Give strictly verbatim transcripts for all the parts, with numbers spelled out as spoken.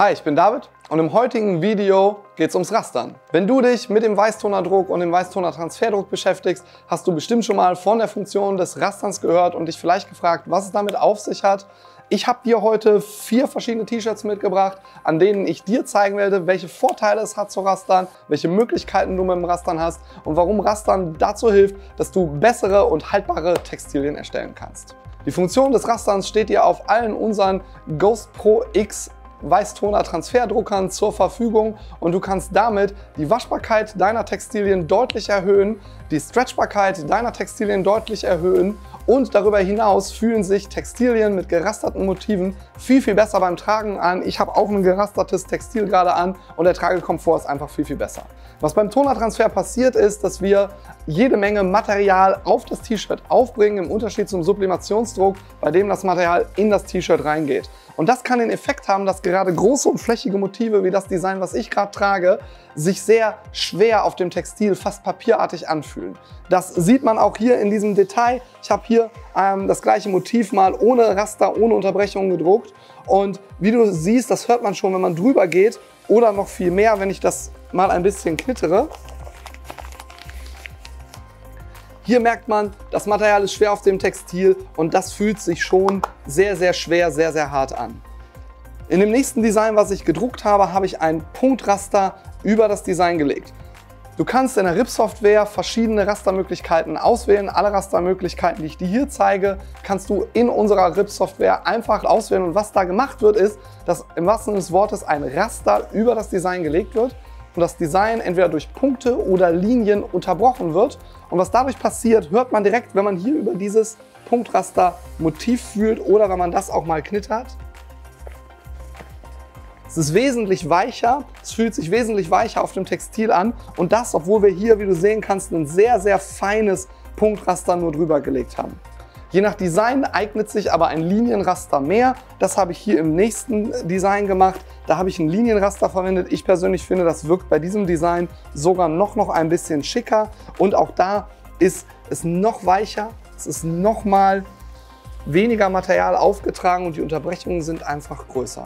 Hi, ich bin David und im heutigen Video geht es ums Rastern. Wenn du dich mit dem Weißtonerdruck und dem Weißtoner-Transferdruck beschäftigst, hast du bestimmt schon mal von der Funktion des Rasterns gehört und dich vielleicht gefragt, was es damit auf sich hat. Ich habe dir heute vier verschiedene T-Shirts mitgebracht, an denen ich dir zeigen werde, welche Vorteile es hat zu rastern, welche Möglichkeiten du mit dem Rastern hast und warum Rastern dazu hilft, dass du bessere und haltbare Textilien erstellen kannst. Die Funktion des Rasterns steht dir auf allen unseren Ghost Pro X Weißtoner Transferdruckern zur Verfügung und du kannst damit die Waschbarkeit deiner Textilien deutlich erhöhen, die Stretchbarkeit deiner Textilien deutlich erhöhen und darüber hinaus fühlen sich Textilien mit gerasterten Motiven viel, viel besser beim Tragen an. Ich habe auch ein gerastertes Textil gerade an und der Tragekomfort ist einfach viel, viel besser. Was beim Tonertransfer passiert ist, dass wir jede Menge Material auf das T-Shirt aufbringen, im Unterschied zum Sublimationsdruck, bei dem das Material in das T-Shirt reingeht. Und das kann den Effekt haben, dass gerade große und flächige Motive wie das Design, was ich gerade trage, sich sehr schwer auf dem Textil, fast papierartig anfühlen. Das sieht man auch hier in diesem Detail. Ich habe hier ähm, das gleiche Motiv mal ohne Raster, ohne Unterbrechung gedruckt. Und wie du siehst, das hört man schon, wenn man drüber geht oder noch viel mehr, wenn ich das mal ein bisschen knittere. Hier merkt man, das Material ist schwer auf dem Textil und das fühlt sich schon sehr, sehr schwer, sehr, sehr hart an. In dem nächsten Design, was ich gedruckt habe, habe ich ein Punktraster über das Design gelegt. Du kannst in der R I P-Software verschiedene Rastermöglichkeiten auswählen. Alle Rastermöglichkeiten, die ich dir hier zeige, kannst du in unserer R I P-Software einfach auswählen. Und was da gemacht wird, ist, dass im wahrsten Sinne des Wortes ein Raster über das Design gelegt wird und das Design entweder durch Punkte oder Linien unterbrochen wird. Und was dadurch passiert, hört man direkt, wenn man hier über dieses Punktraster Motiv fühlt oder wenn man das auch mal knittert. Es ist wesentlich weicher, es fühlt sich wesentlich weicher auf dem Textil an und das, obwohl wir hier, wie du sehen kannst, ein sehr, sehr feines Punktraster nur drüber gelegt haben. Je nach Design eignet sich aber ein Linienraster mehr. Das habe ich hier im nächsten Design gemacht. Da habe ich ein Linienraster verwendet. Ich persönlich finde, das wirkt bei diesem Design sogar noch, noch ein bisschen schicker. Und auch da ist es noch weicher, es ist noch mal weniger Material aufgetragen und die Unterbrechungen sind einfach größer.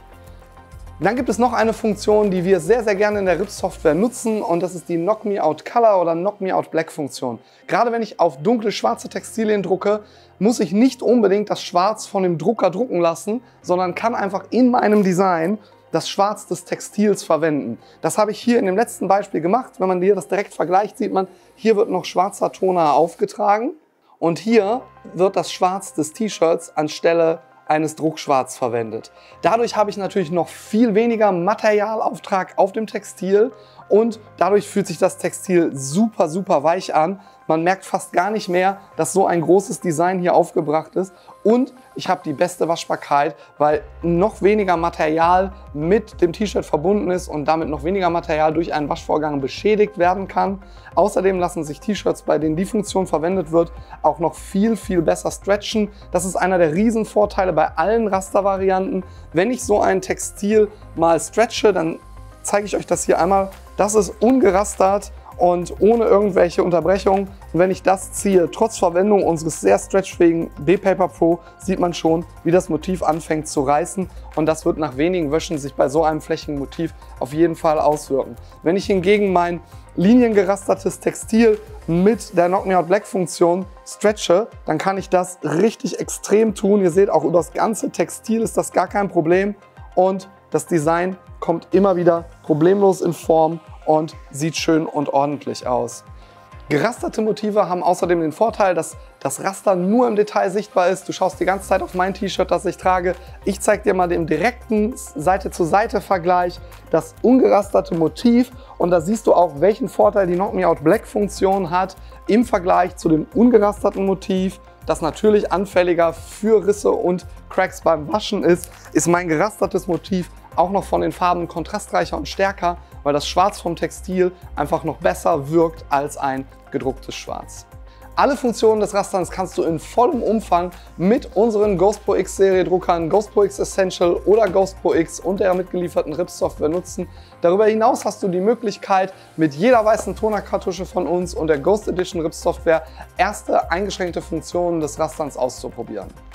Dann gibt es noch eine Funktion, die wir sehr, sehr gerne in der R I P-Software nutzen und das ist die Knock Me Out Color oder Knock Me Out Black Funktion. Gerade wenn ich auf dunkle, schwarze Textilien drucke, muss ich nicht unbedingt das Schwarz von dem Drucker drucken lassen, sondern kann einfach in meinem Design das Schwarz des Textils verwenden. Das habe ich hier in dem letzten Beispiel gemacht. Wenn man hier das direkt vergleicht, sieht man, hier wird noch schwarzer Toner aufgetragen und hier wird das Schwarz des T-Shirts anstelle eines Druckschwarz verwendet. Dadurch habe ich natürlich noch viel weniger Materialauftrag auf dem Textil und dadurch fühlt sich das Textil super, super weich an. Man merkt fast gar nicht mehr, dass so ein großes Design hier aufgebracht ist und ich habe die beste Waschbarkeit, weil noch weniger Material mit dem T-Shirt verbunden ist und damit noch weniger Material durch einen Waschvorgang beschädigt werden kann. Außerdem lassen sich T-Shirts, bei denen die Funktion verwendet wird, auch noch viel, viel besser stretchen. Das ist einer der Riesenvorteile bei allen Rastervarianten. Wenn ich so ein Textil mal stretche, dann zeige ich euch das hier einmal. Das ist ungerastert und ohne irgendwelche Unterbrechungen. Und wenn ich das ziehe, trotz Verwendung unseres sehr stretchfähigen B-Paper Pro, sieht man schon, wie das Motiv anfängt zu reißen. Und das wird nach wenigen Wäschen sich bei so einem flächigen Motiv auf jeden Fall auswirken. Wenn ich hingegen mein liniengerastertes Textil mit der Knock Me Out Black Funktion stretche, dann kann ich das richtig extrem tun. Ihr seht, auch über das ganze Textil ist das gar kein Problem. Und das Design kommt immer wieder problemlos in Form und sieht schön und ordentlich aus. Gerasterte Motive haben außerdem den Vorteil, dass das Raster nur im Detail sichtbar ist. Du schaust die ganze Zeit auf mein T-Shirt, das ich trage. Ich zeige dir mal den direkten Seite-zu-Seite-Vergleich, das ungerasterte Motiv und da siehst du auch, welchen Vorteil die Knock Me Out Black Funktion hat im Vergleich zu dem ungerasterten Motiv, das natürlich anfälliger für Risse und Cracks beim Waschen ist, ist mein gerastertes Motiv auch noch von den Farben kontrastreicher und stärker, weil das Schwarz vom Textil einfach noch besser wirkt als ein gedrucktes Schwarz. Alle Funktionen des Rasterns kannst du in vollem Umfang mit unseren Ghost Pro X Serie Druckern, Ghost Pro X Essential oder Ghost Pro X und der mitgelieferten R I P-Software nutzen. Darüber hinaus hast du die Möglichkeit, mit jeder weißen Tonerkartusche von uns und der Ghost Edition R I P-Software erste eingeschränkte Funktionen des Rasterns auszuprobieren.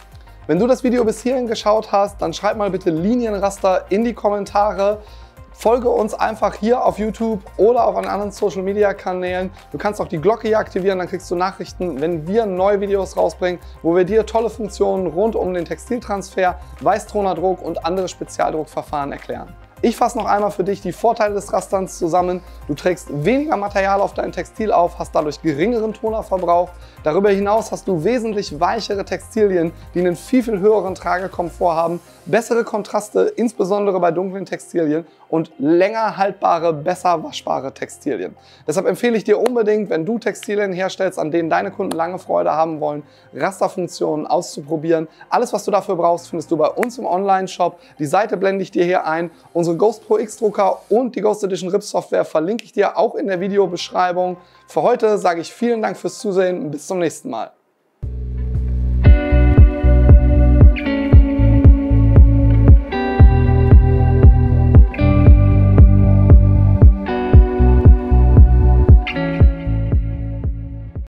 Wenn du das Video bis hierhin geschaut hast, dann schreib mal bitte Linienraster in die Kommentare. Folge uns einfach hier auf YouTube oder auf anderen Social Media Kanälen. Du kannst auch die Glocke hier aktivieren, dann kriegst du Nachrichten, wenn wir neue Videos rausbringen, wo wir dir tolle Funktionen rund um den Textiltransfer, Weißtonerdruck und andere Spezialdruckverfahren erklären. Ich fasse noch einmal für dich die Vorteile des Rasterns zusammen. Du trägst weniger Material auf dein Textil auf, hast dadurch geringeren Tonerverbrauch. Darüber hinaus hast du wesentlich weichere Textilien, die einen viel, viel höheren Tragekomfort haben, bessere Kontraste, insbesondere bei dunklen Textilien und länger haltbare, besser waschbare Textilien. Deshalb empfehle ich dir unbedingt, wenn du Textilien herstellst, an denen deine Kunden lange Freude haben wollen, Rasterfunktionen auszuprobieren. Alles, was du dafür brauchst, findest du bei uns im Online-Shop. Die Seite blende ich dir hier ein. Unsere Ghost Pro X Drucker und die Ghost Edition R I P Software verlinke ich dir auch in der Videobeschreibung. Für heute sage ich vielen Dank fürs Zusehen und bis zum nächsten Mal.